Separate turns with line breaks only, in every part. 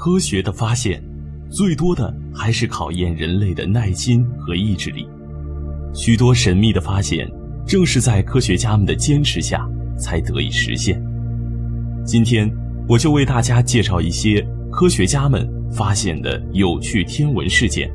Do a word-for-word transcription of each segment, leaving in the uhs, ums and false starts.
科学的发现最多的还是考验人类的耐心和意志力。许多神秘的发现正是在科学家们的坚持下才得以实现。今天我就为大家介绍一些科学家们发现的有趣天文事件。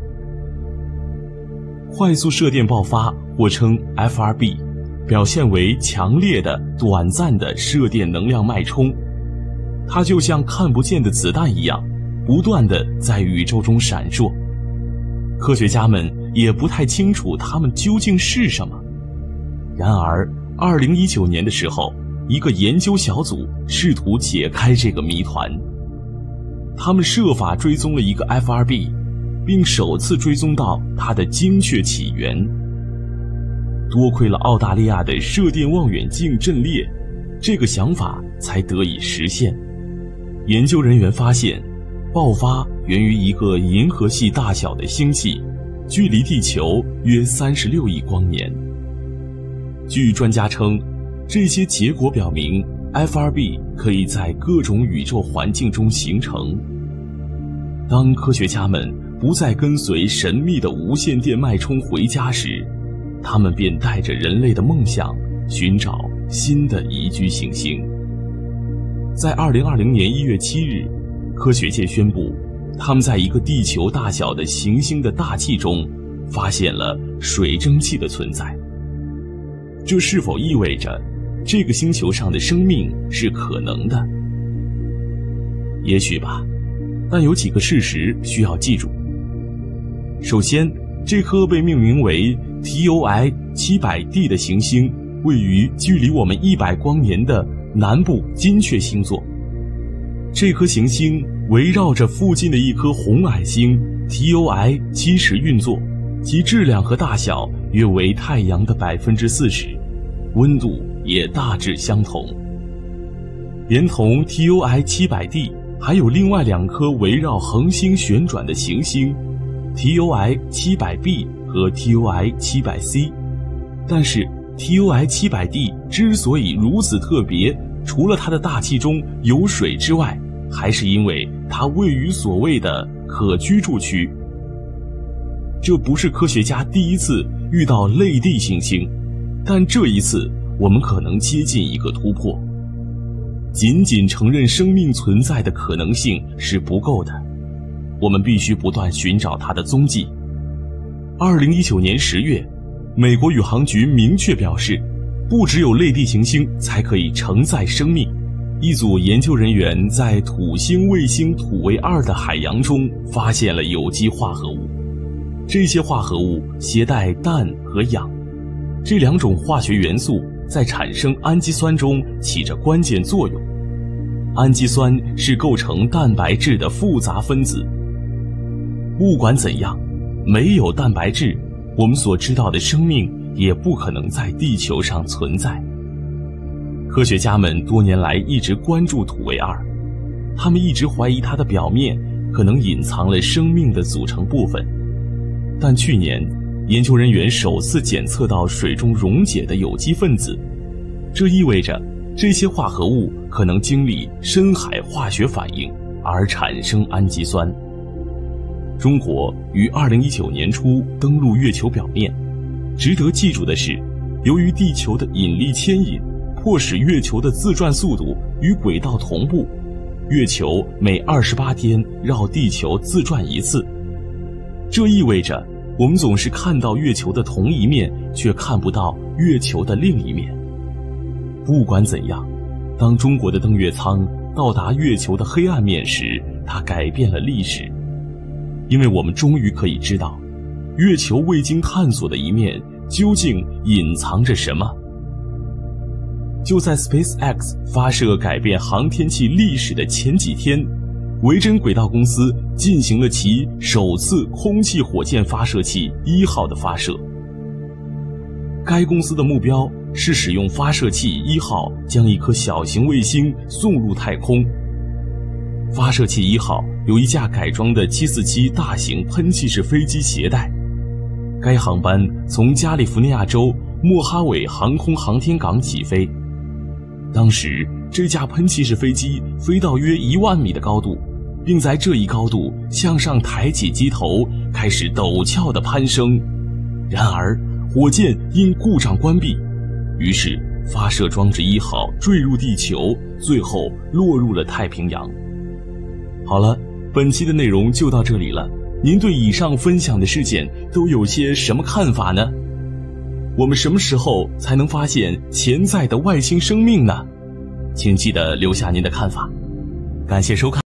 快速射电爆发或称 F R B， 表现为强烈的短暂的射电能量脉冲，它就像看不见的子弹一样不断地在宇宙中闪烁。科学家们也不太清楚它们究竟是什么。然而二零一九年的时候，一个研究小组试图解开这个谜团。他们设法追踪了一个 F R B， 并首次追踪到它的精确起源。多亏了澳大利亚的射电望远镜阵列，这个想法才得以实现。研究人员发现，爆发源于一个银河系大小的星系，距离地球约三十六亿光年。据专家称，这些结果表明 F R B 可以在各种宇宙环境中形成。当科学家们不再跟随神秘的无线电脉冲回家时，他们便带着人类的梦想寻找新的宜居行星。在二零二零年一月七日，科学界宣布，他们在一个地球大小的行星的大气中发现了水蒸气的存在。这是否意味着这个星球上的生命是可能的？也许吧，但有几个事实需要记住。首先，这颗被命名为 T O I 七百 D 的行星位于距离我们一百光年的南部金雀星座。这颗行星围绕着附近的一颗红矮星 T O I 七十运作，其质量和大小约为太阳的 百分之四十， 温度也大致相同。连同 T O I 七百 D， 还有另外两颗围绕恒星旋转的行星 T O I 七百 B 和 T O I 七百 C。 但是 T O I 七百 D 之所以如此特别，除了它的大气中有水之外，还是因为它位于所谓的可居住区。这不是科学家第一次遇到类地行星，但这一次我们可能接近一个突破。仅仅承认生命存在的可能性是不够的，我们必须不断寻找它的踪迹。二零一九年十月，美国宇航局明确表示，不只有类地行星才可以承载生命。一组研究人员在土星卫星土卫二的海洋中发现了有机化合物，这些化合物携带氮和氧，这两种化学元素在产生氨基酸中起着关键作用。氨基酸是构成蛋白质的复杂分子。不管怎样，没有蛋白质，我们所知道的生命也不可能在地球上存在。科学家们多年来一直关注土卫二，他们一直怀疑它的表面可能隐藏了生命的组成部分。但去年，研究人员首次检测到水中溶解的有机分子，这意味着这些化合物可能经历深海化学反应而产生氨基酸。中国于二零一九年初登陆月球表面。值得记住的是，由于地球的引力牵引迫使月球的自转速度与轨道同步，月球每二十八天绕地球自转一次。这意味着我们总是看到月球的同一面，却看不到月球的另一面。不管怎样，当中国的登月舱到达月球的黑暗面时，它改变了历史。因为我们终于可以知道，月球未经探索的一面究竟隐藏着什么。就在 SpaceX 发射改变航天器历史的前几天，维珍轨道公司进行了其首次空气火箭发射器一号的发射。该公司的目标是使用发射器一号将一颗小型卫星送入太空。发射器一号有一架改装的七四七大型喷气式飞机携带，该航班从加利福尼亚州莫哈韦航空航天港起飞。当时这架喷气式飞机飞到约一万米的高度， 并在这一高度向上抬起机头，开始陡峭的攀升。然而火箭因故障关闭，于是发射装置一号坠入地球，最后落入了太平洋。好了，本期的内容就到这里了。您对以上分享的事件都有些什么看法呢？我们什么时候才能发现潜在的外星生命呢？请记得留下您的看法。感谢收看。